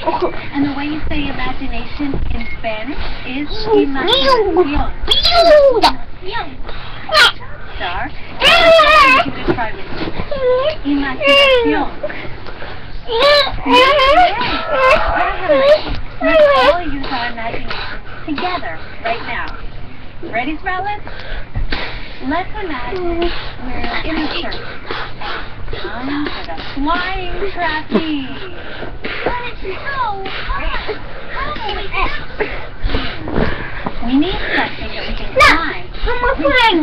And the way you say imagination in Spanish is imaginación. Star. You can try with me. Imaginación. Let's all use our imagination together right now. Ready, Sproutlets? Let's imagine we're in a circus. Time for the flying trapeze. But it's so hard. How do we We need something that we can climb. One more flying.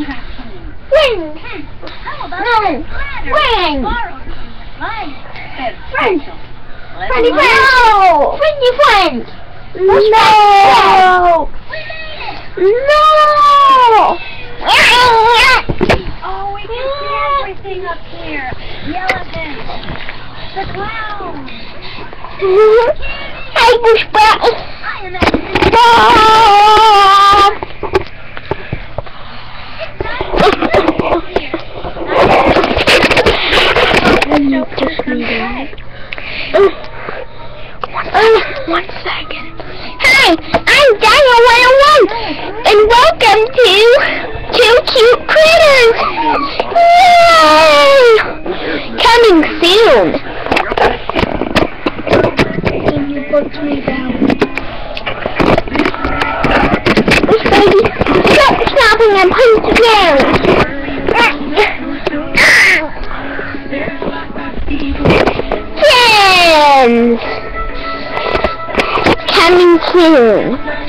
How about a ladder? Borrow some flying. Perfecto. Freddy friends! Freddy friends! No! We made it! No! Oh, we can see everything up here. The elephant, the clown. I was back. I am at One second. Hi, I'm Daniel 101, and welcome to Two Cute Critters. Yay! Coming soon. Can you put me down? This baby, stop stopping and put it down. Friends! Coming soon.